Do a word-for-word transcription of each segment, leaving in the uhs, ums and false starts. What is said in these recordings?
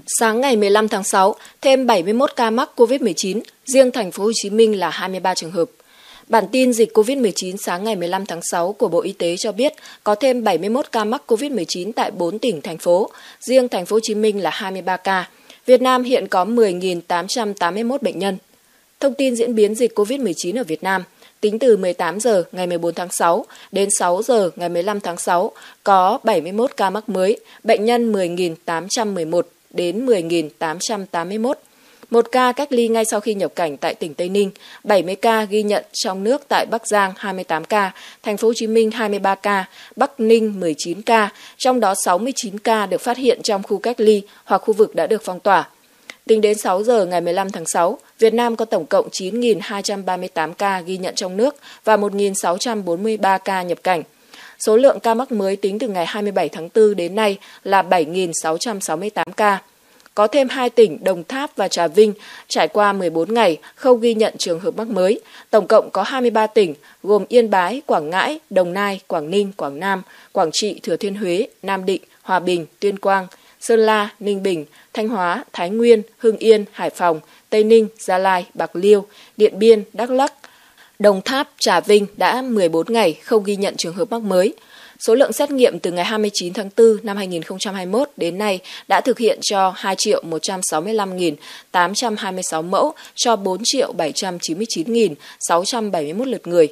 Sáng ngày mười lăm tháng sáu, thêm bảy mươi mốt ca mắc covid mười chín, riêng thành phố Hồ Chí Minh là hai mươi ba trường hợp. Bản tin dịch covid mười chín sáng ngày mười lăm tháng sáu của Bộ Y tế cho biết có thêm bảy mươi mốt ca mắc covid mười chín tại bốn tỉnh thành phố, riêng thành phố Hồ Chí Minh là hai mươi ba ca. Việt Nam hiện có mười nghìn tám trăm tám mươi mốt bệnh nhân. Thông tin diễn biến dịch covid mười chín ở Việt Nam. Tính từ mười tám giờ ngày mười bốn tháng sáu đến sáu giờ ngày mười lăm tháng sáu có bảy mươi mốt ca mắc mới, bệnh nhân mười nghìn tám trăm mười một đến mười nghìn tám trăm tám mươi mốt. Một ca cách ly ngay sau khi nhập cảnh tại tỉnh Tây Ninh, bảy mươi ca ghi nhận trong nước tại Bắc Giang hai mươi tám ca, thành phố Hồ Chí Minh hai mươi ba ca, Bắc Ninh mười chín ca, trong đó sáu mươi chín ca được phát hiện trong khu cách ly hoặc khu vực đã được phong tỏa. Tính đến sáu giờ ngày mười lăm tháng sáu, Việt Nam có tổng cộng chín nghìn hai trăm ba mươi tám ca ghi nhận trong nước và một nghìn sáu trăm bốn mươi ba ca nhập cảnh. Số lượng ca mắc mới tính từ ngày hai mươi bảy tháng tư đến nay là bảy nghìn sáu trăm sáu mươi tám ca. Có thêm hai tỉnh Đồng Tháp và Trà Vinh trải qua mười bốn ngày không ghi nhận trường hợp mắc mới. Tổng cộng có hai mươi ba tỉnh gồm Yên Bái, Quảng Ngãi, Đồng Nai, Quảng Ninh, Quảng Nam, Quảng Trị, Thừa Thiên Huế, Nam Định, Hòa Bình, Tuyên Quang, Sơn La, Ninh Bình, Thanh Hóa, Thái Nguyên, Hưng Yên, Hải Phòng, Tây Ninh, Gia Lai, Bạc Liêu, Điện Biên, Đắk Lắk, Đồng Tháp, Trà Vinh đã mười bốn ngày không ghi nhận trường hợp mắc mới. Số lượng xét nghiệm từ ngày hai mươi chín tháng tư năm hai nghìn không trăm hai mươi mốt đến nay đã thực hiện cho hai triệu một trăm sáu mươi lăm nghìn tám trăm hai mươi sáu mẫu cho bốn triệu bảy trăm chín mươi chín nghìn sáu trăm bảy mươi mốt lượt người.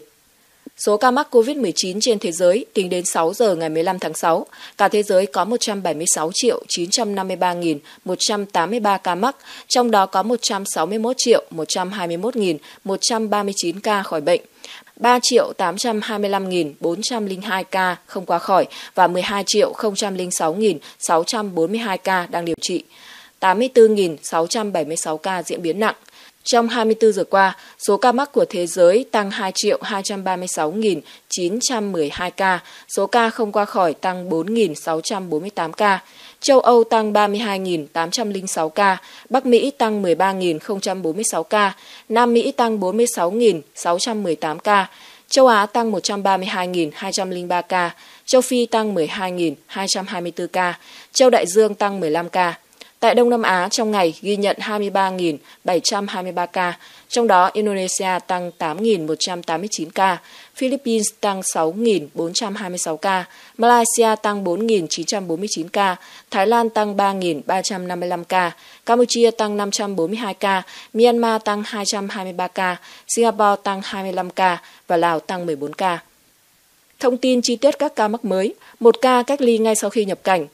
Số ca mắc covid mười chín trên thế giới tính đến sáu giờ ngày mười lăm tháng sáu, cả thế giới có một trăm bảy mươi sáu triệu chín trăm năm mươi ba nghìn một trăm tám mươi ba ca mắc, trong đó có một trăm sáu mươi mốt triệu một trăm hai mươi mốt nghìn một trăm ba mươi chín ca khỏi bệnh, ba triệu tám trăm hai mươi lăm nghìn bốn trăm lẻ hai ca không qua khỏi và mười hai triệu không trăm lẻ sáu nghìn sáu trăm bốn mươi hai ca đang điều trị, tám mươi tư nghìn sáu trăm bảy mươi sáu ca diễn biến nặng. Trong hai mươi tư giờ qua, số ca mắc của thế giới tăng hai triệu hai trăm ba mươi sáu nghìn chín trăm mười hai ca, số ca không qua khỏi tăng bốn nghìn sáu trăm bốn mươi tám ca, châu Âu tăng ba mươi hai nghìn tám trăm lẻ sáu ca, Bắc Mỹ tăng mười ba nghìn không trăm bốn mươi sáu ca, Nam Mỹ tăng bốn mươi sáu nghìn sáu trăm mười tám ca, châu Á tăng một trăm ba mươi hai nghìn hai trăm lẻ ba ca, châu Phi tăng mười hai nghìn hai trăm hai mươi tư ca, châu Đại Dương tăng mười lăm ca. Tại Đông Nam Á, trong ngày ghi nhận hai mươi ba nghìn bảy trăm hai mươi ba ca, trong đó Indonesia tăng tám nghìn một trăm tám mươi chín ca, Philippines tăng sáu nghìn bốn trăm hai mươi sáu ca, Malaysia tăng bốn nghìn chín trăm bốn mươi chín ca, Thái Lan tăng ba nghìn ba trăm năm mươi lăm ca, Campuchia tăng năm trăm bốn mươi hai ca, Myanmar tăng hai trăm hai mươi ba ca, Singapore tăng hai mươi lăm ca và Lào tăng mười bốn ca. Thông tin chi tiết các ca mắc mới, một ca cách ly ngay sau khi nhập cảnh.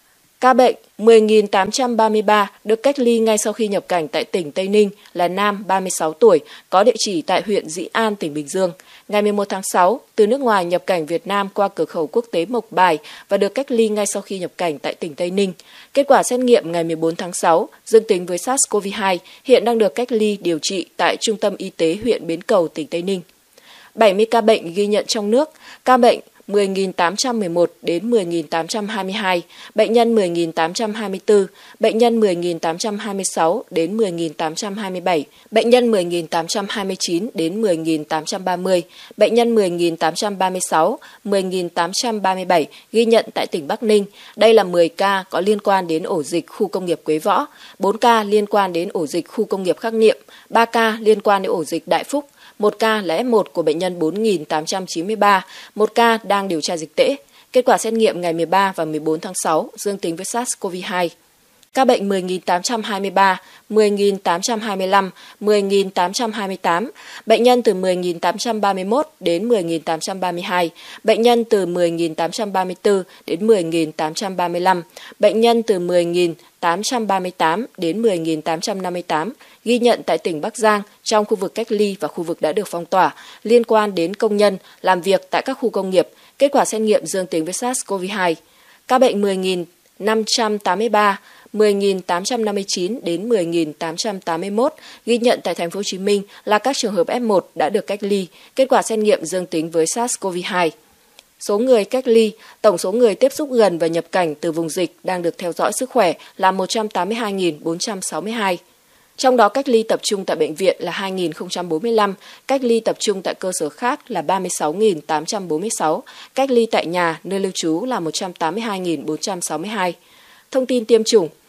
Ca bệnh mười nghìn tám trăm ba mươi ba được cách ly ngay sau khi nhập cảnh tại tỉnh Tây Ninh là nam ba mươi sáu tuổi, có địa chỉ tại huyện Dĩ An, tỉnh Bình Dương. Ngày mười một tháng sáu, từ nước ngoài nhập cảnh Việt Nam qua cửa khẩu quốc tế Mộc Bài và được cách ly ngay sau khi nhập cảnh tại tỉnh Tây Ninh. Kết quả xét nghiệm ngày mười bốn tháng sáu dương tính với SARS-xê o vê hai, hiện đang được cách ly điều trị tại Trung tâm Y tế huyện Bến Cầu, tỉnh Tây Ninh. bảy mươi ca bệnh ghi nhận trong nước, ca bệnh mười nghìn tám trăm mười một đến mười nghìn tám trăm hai mươi hai, bệnh nhân mười nghìn tám trăm hai mươi tư, bệnh nhân mười nghìn tám trăm hai mươi sáu đến mười nghìn tám trăm hai mươi bảy, bệnh nhân mười nghìn tám trăm hai mươi chín đến mười nghìn tám trăm ba mươi, bệnh nhân mười nghìn tám trăm ba mươi sáu, mười nghìn tám trăm ba mươi bảy ghi nhận tại tỉnh Bắc Ninh. Đây là mười ca có liên quan đến ổ dịch khu công nghiệp Quế Võ, bốn ca liên quan đến ổ dịch khu công nghiệp Khắc Niệm, ba ca liên quan đến ổ dịch Đại Phúc. Một ca là ép một của bệnh nhân bốn nghìn tám trăm chín mươi ba, một ca đang điều tra dịch tễ. Kết quả xét nghiệm ngày mười ba và mười bốn tháng sáu dương tính với SARS-xê o vê hai. Ca bệnh mười nghìn tám trăm hai mươi ba, mười nghìn tám trăm hai mươi lăm, mười nghìn tám trăm hai mươi tám, bệnh nhân từ mười nghìn tám trăm ba mươi mốt đến mười nghìn tám trăm ba mươi hai, bệnh nhân từ mười nghìn tám trăm ba mươi tư đến mười nghìn tám trăm ba mươi lăm, bệnh nhân từ mười nghìn tám trăm ba mươi tám đến mười nghìn tám trăm năm mươi tám, ghi nhận tại tỉnh Bắc Giang trong khu vực cách ly và khu vực đã được phong tỏa, liên quan đến công nhân làm việc tại các khu công nghiệp, kết quả xét nghiệm dương tính với SARS-xê o vê hai. Ca bệnh mười nghìn năm trăm tám mươi ba, mười nghìn tám trăm năm mươi chín đến mười nghìn tám trăm tám mươi mốt ghi nhận tại thành phố Hồ Chí Minh là các trường hợp ép một đã được cách ly, kết quả xét nghiệm dương tính với SARS-xê o vê hai. Số người cách ly, tổng số người tiếp xúc gần và nhập cảnh từ vùng dịch đang được theo dõi sức khỏe là một trăm tám mươi hai nghìn bốn trăm sáu mươi hai. Trong đó cách ly tập trung tại bệnh viện là hai nghìn không trăm bốn mươi lăm, cách ly tập trung tại cơ sở khác là ba mươi sáu nghìn tám trăm bốn mươi sáu, cách ly tại nhà nơi lưu trú là một trăm tám mươi hai nghìn bốn trăm sáu mươi hai. Thông tin tiêm chủng.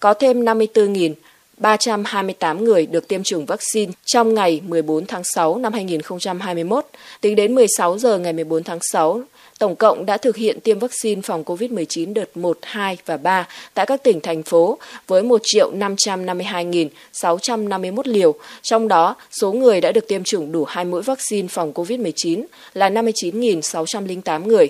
có thêm năm mươi tư nghìn ba trăm hai mươi tám người được tiêm chủng vaccine trong ngày mười bốn tháng sáu năm hai nghìn không trăm hai mươi mốt. Tính đến mười sáu giờ ngày mười bốn tháng sáu, tổng cộng đã thực hiện tiêm vaccine phòng covid mười chín đợt một, hai và ba tại các tỉnh, thành phố với một triệu năm trăm năm mươi hai nghìn sáu trăm năm mươi mốt liều. Trong đó, số người đã được tiêm chủng đủ hai mũi vaccine phòng covid mười chín là năm mươi chín nghìn sáu trăm lẻ tám người.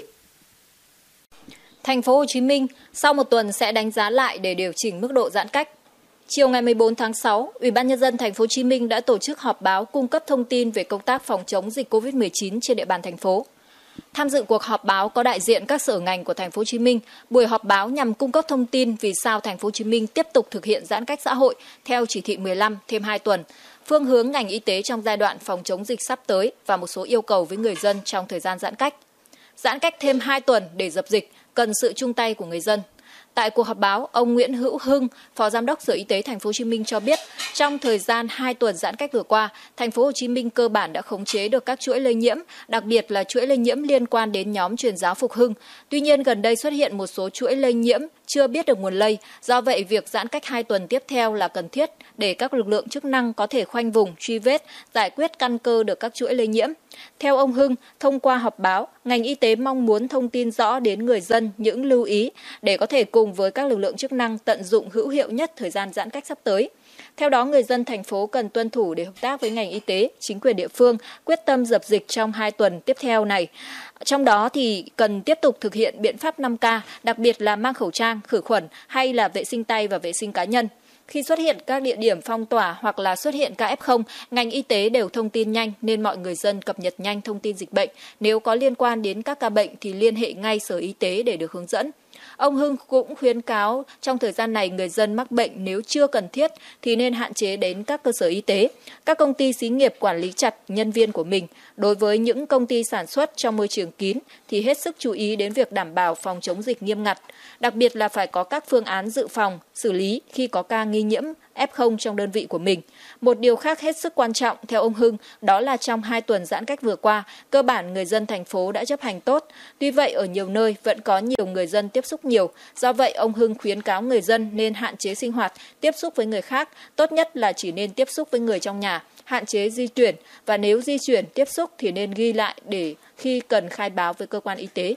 Thành phố Hồ Chí Minh sau một tuần sẽ đánh giá lại để điều chỉnh mức độ giãn cách. Chiều ngày mười bốn tháng sáu, Ủy ban nhân dân Thành phố Hồ Chí Minh đã tổ chức họp báo cung cấp thông tin về công tác phòng chống dịch covid mười chín trên địa bàn thành phố. Tham dự cuộc họp báo có đại diện các sở ngành của Thành phố Hồ Chí Minh. Buổi họp báo nhằm cung cấp thông tin vì sao Thành phố Hồ Chí Minh tiếp tục thực hiện giãn cách xã hội theo chỉ thị mười lăm thêm hai tuần, phương hướng ngành y tế trong giai đoạn phòng chống dịch sắp tới và một số yêu cầu với người dân trong thời gian giãn cách. Giãn cách thêm hai tuần để dập dịch cần sự chung tay của người dân. Tại cuộc họp báo, ông Nguyễn Hữu Hưng, Phó Giám đốc Sở Y tế Thành phố Hồ Chí Minh cho biết, trong thời gian hai tuần giãn cách vừa qua, Thành phố Hồ Chí Minh cơ bản đã khống chế được các chuỗi lây nhiễm, đặc biệt là chuỗi lây nhiễm liên quan đến nhóm Truyền giáo Phục Hưng. Tuy nhiên, gần đây xuất hiện một số chuỗi lây nhiễm chưa biết được nguồn lây, do vậy việc giãn cách hai tuần tiếp theo là cần thiết để các lực lượng chức năng có thể khoanh vùng, truy vết, giải quyết căn cơ được các chuỗi lây nhiễm. Theo ông Hưng, thông qua họp báo, ngành y tế mong muốn thông tin rõ đến người dân những lưu ý để có thể cùng với các lực lượng chức năng tận dụng hữu hiệu nhất thời gian giãn cách sắp tới. Theo đó, người dân thành phố cần tuân thủ để hợp tác với ngành y tế, chính quyền địa phương quyết tâm dập dịch trong hai tuần tiếp theo này. Trong đó thì cần tiếp tục thực hiện biện pháp năm K, đặc biệt là mang khẩu trang, khử khuẩn hay là vệ sinh tay và vệ sinh cá nhân. Khi xuất hiện các địa điểm phong tỏa hoặc là xuất hiện ca ép không, ngành y tế đều thông tin nhanh nên mọi người dân cập nhật nhanh thông tin dịch bệnh. Nếu có liên quan đến các ca bệnh thì liên hệ ngay Sở Y tế để được hướng dẫn. Ông Hưng cũng khuyến cáo trong thời gian này người dân mắc bệnh nếu chưa cần thiết thì nên hạn chế đến các cơ sở y tế. Các công ty xí nghiệp quản lý chặt nhân viên của mình. Đối với những công ty sản xuất trong môi trường kín thì hết sức chú ý đến việc đảm bảo phòng chống dịch nghiêm ngặt. Đặc biệt là phải có các phương án dự phòng, xử lý khi có ca nghi nhiễm ép không trong đơn vị của mình. Một điều khác hết sức quan trọng theo ông Hưng đó là trong hai tuần giãn cách vừa qua, cơ bản người dân thành phố đã chấp hành tốt. Tuy vậy ở nhiều nơi vẫn có nhiều người dân tiếp xúc nhiều. Do vậy ông Hưng khuyến cáo người dân nên hạn chế sinh hoạt, tiếp xúc với người khác. Tốt nhất là chỉ nên tiếp xúc với người trong nhà, hạn chế di chuyển và nếu di chuyển tiếp xúc thì nên ghi lại để khi cần khai báo với cơ quan y tế.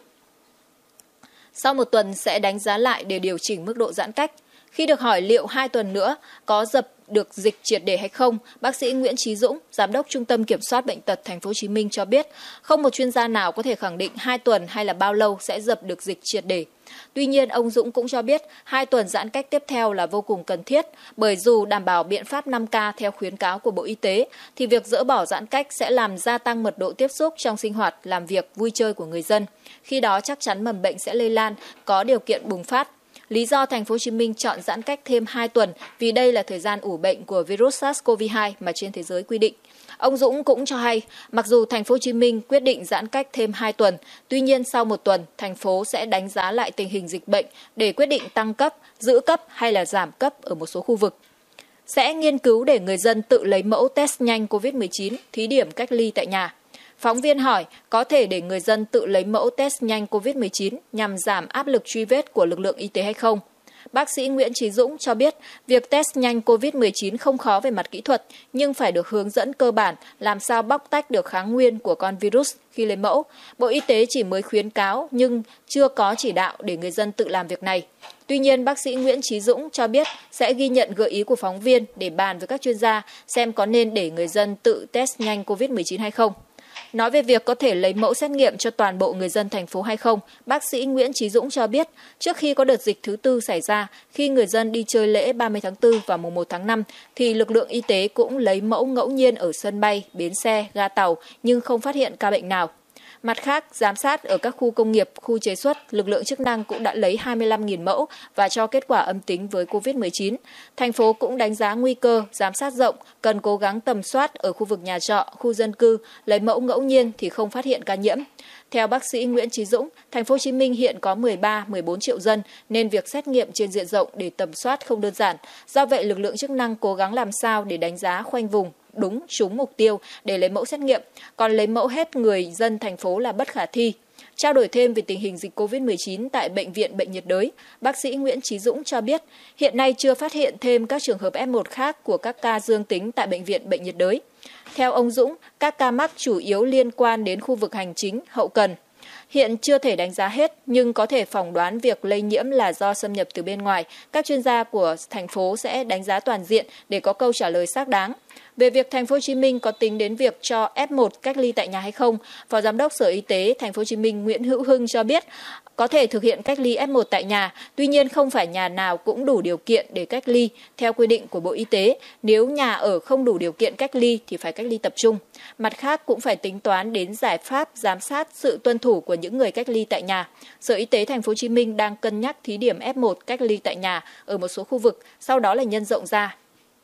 Sau một tuần sẽ đánh giá lại để điều chỉnh mức độ giãn cách. Khi được hỏi liệu hai tuần nữa có dập được dịch triệt để hay không, bác sĩ Nguyễn Chí Dũng, Giám đốc Trung tâm Kiểm soát Bệnh tật Thành phố Hồ Chí Minh cho biết, không một chuyên gia nào có thể khẳng định hai tuần hay là bao lâu sẽ dập được dịch triệt để. Tuy nhiên, ông Dũng cũng cho biết hai tuần giãn cách tiếp theo là vô cùng cần thiết, bởi dù đảm bảo biện pháp năm K theo khuyến cáo của Bộ Y tế, thì việc dỡ bỏ giãn cách sẽ làm gia tăng mật độ tiếp xúc trong sinh hoạt, làm việc, vui chơi của người dân. Khi đó chắc chắn mầm bệnh sẽ lây lan, có điều kiện bùng phát. Lý do Thành phố Hồ Chí Minh chọn giãn cách thêm hai tuần vì đây là thời gian ủ bệnh của virus SARS-xê o vê hai mà trên thế giới quy định. Ông Dũng cũng cho hay, mặc dù Thành phố Hồ Chí Minh quyết định giãn cách thêm hai tuần, tuy nhiên sau một tuần, thành phố sẽ đánh giá lại tình hình dịch bệnh để quyết định tăng cấp, giữ cấp hay là giảm cấp ở một số khu vực. Sẽ nghiên cứu để người dân tự lấy mẫu test nhanh covid mười chín, thí điểm cách ly tại nhà. Phóng viên hỏi có thể để người dân tự lấy mẫu test nhanh covid mười chín nhằm giảm áp lực truy vết của lực lượng y tế hay không? Bác sĩ Nguyễn Chí Dũng cho biết việc test nhanh covid mười chín không khó về mặt kỹ thuật nhưng phải được hướng dẫn cơ bản làm sao bóc tách được kháng nguyên của con virus khi lấy mẫu. Bộ Y tế chỉ mới khuyến cáo nhưng chưa có chỉ đạo để người dân tự làm việc này. Tuy nhiên, bác sĩ Nguyễn Chí Dũng cho biết sẽ ghi nhận gợi ý của phóng viên để bàn với các chuyên gia xem có nên để người dân tự test nhanh covid mười chín hay không. Nói về việc có thể lấy mẫu xét nghiệm cho toàn bộ người dân thành phố hay không, bác sĩ Nguyễn Chí Dũng cho biết, trước khi có đợt dịch thứ tư xảy ra, khi người dân đi chơi lễ ba mươi tháng tư và mùng một tháng năm, thì lực lượng y tế cũng lấy mẫu ngẫu nhiên ở sân bay, bến xe, ga tàu, nhưng không phát hiện ca bệnh nào. Mặt khác, giám sát ở các khu công nghiệp, khu chế xuất, lực lượng chức năng cũng đã lấy hai mươi lăm nghìn mẫu và cho kết quả âm tính với covid mười chín. Thành phố cũng đánh giá nguy cơ, giám sát rộng, cần cố gắng tầm soát ở khu vực nhà trọ, khu dân cư, lấy mẫu ngẫu nhiên thì không phát hiện ca nhiễm. Theo bác sĩ Nguyễn Chí Dũng, Thành phố Hồ Chí Minh hiện có mười ba mười bốn triệu dân nên việc xét nghiệm trên diện rộng để tầm soát không đơn giản. Do vậy, lực lượng chức năng cố gắng làm sao để đánh giá khoanh vùng đúng trúng mục tiêu để lấy mẫu xét nghiệm, còn lấy mẫu hết người dân thành phố là bất khả thi. Trao đổi thêm về tình hình dịch covid mười chín tại Bệnh viện Bệnh nhiệt đới, bác sĩ Nguyễn Chí Dũng cho biết hiện nay chưa phát hiện thêm các trường hợp ép một khác của các ca dương tính tại Bệnh viện Bệnh nhiệt đới. Theo ông Dũng, các ca mắc chủ yếu liên quan đến khu vực hành chính, hậu cần. Hiện chưa thể đánh giá hết, nhưng có thể phỏng đoán việc lây nhiễm là do xâm nhập từ bên ngoài. Các chuyên gia của thành phố sẽ đánh giá toàn diện để có câu trả lời xác đáng. Về việc Thành phố Hồ Chí Minh có tính đến việc cho ép một cách ly tại nhà hay không, Phó Giám đốc Sở Y tế Thành phố Hồ Chí Minh Nguyễn Hữu Hưng cho biết có thể thực hiện cách ly ép một tại nhà, tuy nhiên không phải nhà nào cũng đủ điều kiện để cách ly theo quy định của Bộ Y tế. Nếu nhà ở không đủ điều kiện cách ly thì phải cách ly tập trung. Mặt khác cũng phải tính toán đến giải pháp giám sát sự tuân thủ của những người cách ly tại nhà. Sở Y tế Thành phố Hồ Chí Minh đang cân nhắc thí điểm ép một cách ly tại nhà ở một số khu vực, sau đó là nhân rộng ra.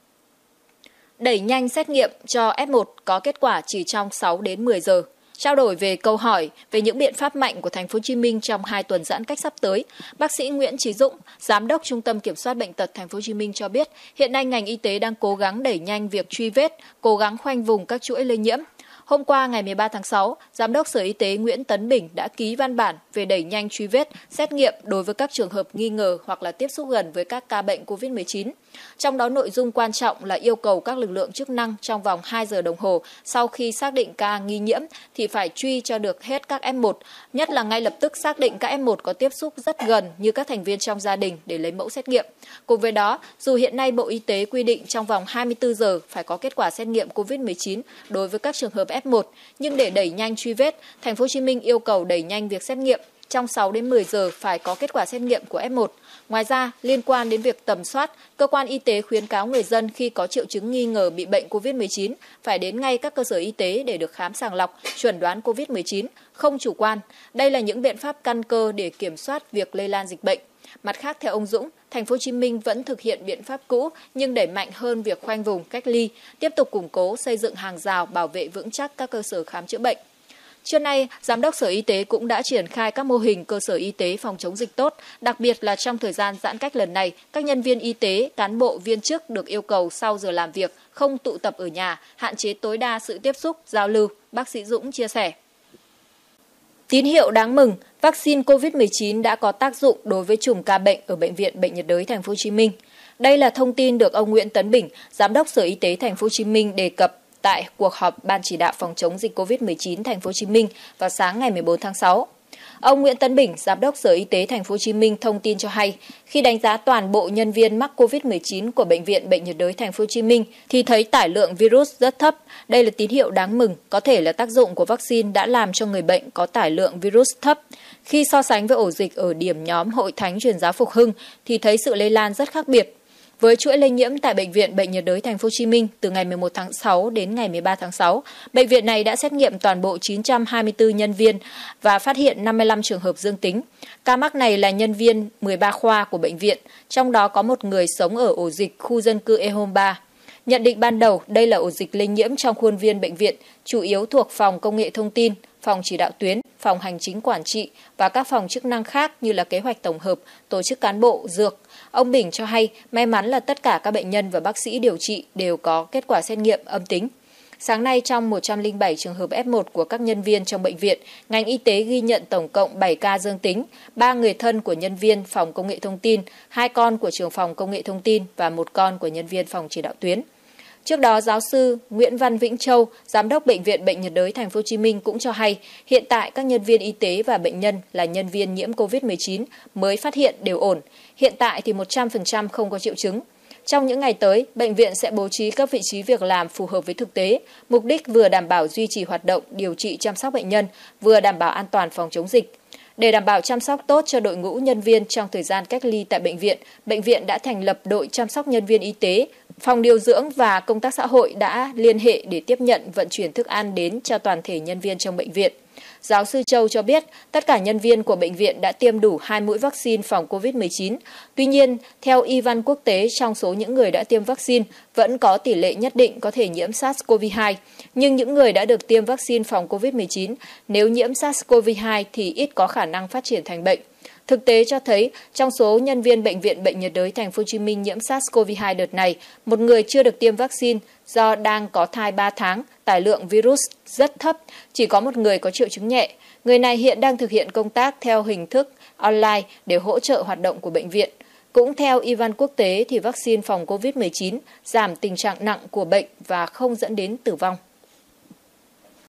Đẩy nhanh xét nghiệm cho ép một có kết quả chỉ trong sáu đến mười giờ. Trao đổi về câu hỏi về những biện pháp mạnh của Thành phố Hồ Chí Minh trong hai tuần giãn cách sắp tới, bác sĩ Nguyễn Chí Dũng, Giám đốc Trung tâm Kiểm soát Bệnh tật Thành phố Hồ Chí Minh cho biết, hiện nay ngành y tế đang cố gắng đẩy nhanh việc truy vết, cố gắng khoanh vùng các chuỗi lây nhiễm. Hôm qua ngày mười ba tháng sáu, Giám đốc Sở Y tế Nguyễn Tấn Bình đã ký văn bản về đẩy nhanh truy vết, xét nghiệm đối với các trường hợp nghi ngờ hoặc là tiếp xúc gần với các ca bệnh covid mười chín. Trong đó nội dung quan trọng là yêu cầu các lực lượng chức năng trong vòng hai giờ đồng hồ sau khi xác định ca nghi nhiễm thì phải truy cho được hết các ép một, nhất là ngay lập tức xác định các ép một có tiếp xúc rất gần như các thành viên trong gia đình để lấy mẫu xét nghiệm. Cùng với đó, dù hiện nay Bộ Y tế quy định trong vòng hai mươi tư giờ phải có kết quả xét nghiệm covid mười chín đối với các trường hợp ép một, nhưng để đẩy nhanh truy vết, Thành phố Hồ Chí Minh yêu cầu đẩy nhanh việc xét nghiệm, trong sáu đến mười giờ phải có kết quả xét nghiệm của ép một. Ngoài ra, liên quan đến việc tầm soát, cơ quan y tế khuyến cáo người dân khi có triệu chứng nghi ngờ bị bệnh covid mười chín phải đến ngay các cơ sở y tế để được khám sàng lọc, chẩn đoán covid mười chín, không chủ quan. Đây là những biện pháp căn cơ để kiểm soát việc lây lan dịch bệnh. Mặt khác, theo ông Dũng, Thành phố Hồ Chí Minh vẫn thực hiện biện pháp cũ nhưng đẩy mạnh hơn việc khoanh vùng, cách ly, tiếp tục củng cố xây dựng hàng rào bảo vệ vững chắc các cơ sở khám chữa bệnh. Trưa nay, Giám đốc Sở Y tế cũng đã triển khai các mô hình cơ sở y tế phòng chống dịch tốt, đặc biệt là trong thời gian giãn cách lần này, các nhân viên y tế, cán bộ, viên chức được yêu cầu sau giờ làm việc không tụ tập ở nhà, hạn chế tối đa sự tiếp xúc, giao lưu, bác sĩ Dũng chia sẻ. Tín hiệu đáng mừng, vaccine covid mười chín đã có tác dụng đối với chùm ca bệnh ở Bệnh viện Bệnh nhiệt đới Thành phố Hồ Chí Minh. Đây là thông tin được ông Nguyễn Tấn Bình, Giám đốc Sở Y tế Thành phố Hồ Chí Minh đề cập tại cuộc họp Ban chỉ đạo phòng chống dịch covid mười chín Thành phố Hồ Chí Minh vào sáng ngày mười bốn tháng sáu. Ông Nguyễn Tấn Bình, Giám đốc Sở Y tế Thành phố Hồ Chí Minh thông tin cho hay, khi đánh giá toàn bộ nhân viên mắc covid mười chín của Bệnh viện Bệnh nhiệt đới Thành phố Hồ Chí Minh thì thấy tải lượng virus rất thấp. Đây là tín hiệu đáng mừng, có thể là tác dụng của vaccine đã làm cho người bệnh có tải lượng virus thấp. Khi so sánh với ổ dịch ở điểm nhóm Hội Thánh Truyền giáo Phục Hưng thì thấy sự lây lan rất khác biệt. Với chuỗi lây nhiễm tại Bệnh viện Bệnh nhiệt đới Thành phố Hồ Chí Minh từ ngày mười một tháng sáu đến ngày mười ba tháng sáu, bệnh viện này đã xét nghiệm toàn bộ chín trăm hai mươi tư nhân viên và phát hiện năm mươi lăm trường hợp dương tính. Ca mắc này là nhân viên mười ba khoa của bệnh viện, trong đó có một người sống ở ổ dịch khu dân cư E H O M ba. Nhận định ban đầu, đây là ổ dịch lây nhiễm trong khuôn viên bệnh viện, chủ yếu thuộc phòng công nghệ thông tin, phòng chỉ đạo tuyến, phòng hành chính quản trị và các phòng chức năng khác như là kế hoạch tổng hợp, tổ chức cán bộ, dược. Ông Bình cho hay may mắn là tất cả các bệnh nhân và bác sĩ điều trị đều có kết quả xét nghiệm âm tính. Sáng nay, trong một trăm lẻ bảy trường hợp ép một của các nhân viên trong bệnh viện, ngành y tế ghi nhận tổng cộng bảy ca dương tính, ba người thân của nhân viên phòng công nghệ thông tin, hai con của trưởng phòng công nghệ thông tin và một con của nhân viên phòng chỉ đạo tuyến. Trước đó, giáo sư Nguyễn Văn Vĩnh Châu, Giám đốc Bệnh viện Bệnh nhiệt đới Thành phố Hồ Chí Minh cũng cho hay, hiện tại các nhân viên y tế và bệnh nhân là nhân viên nhiễm covid mười chín mới phát hiện đều ổn. Hiện tại thì một trăm phần trăm không có triệu chứng. Trong những ngày tới, bệnh viện sẽ bố trí các vị trí việc làm phù hợp với thực tế, mục đích vừa đảm bảo duy trì hoạt động điều trị chăm sóc bệnh nhân, vừa đảm bảo an toàn phòng chống dịch. Để đảm bảo chăm sóc tốt cho đội ngũ nhân viên trong thời gian cách ly tại bệnh viện, bệnh viện đã thành lập đội chăm sóc nhân viên y tế, phòng điều dưỡng và công tác xã hội đã liên hệ để tiếp nhận vận chuyển thức ăn đến cho toàn thể nhân viên trong bệnh viện. Giáo sư Châu cho biết tất cả nhân viên của bệnh viện đã tiêm đủ hai mũi vaccine phòng covid mười chín. Tuy nhiên, theo Y văn quốc tế, trong số những người đã tiêm vaccine vẫn có tỷ lệ nhất định có thể nhiễm SARS-xê o vê hai. Nhưng những người đã được tiêm vaccine phòng covid mười chín, nếu nhiễm SARS-xê o vê hai thì ít có khả năng phát triển thành bệnh. Thực tế cho thấy, trong số nhân viên Bệnh viện Bệnh nhiệt đới Thành phố Hồ Chí Minh nhiễm SARS-xê o vê hai đợt này, một người chưa được tiêm vaccine do đang có thai ba tháng, tải lượng virus rất thấp, chỉ có một người có triệu chứng nhẹ. Người này hiện đang thực hiện công tác theo hình thức online để hỗ trợ hoạt động của bệnh viện. Cũng theo Y văn Quốc tế thì vaccine phòng covid mười chín giảm tình trạng nặng của bệnh và không dẫn đến tử vong.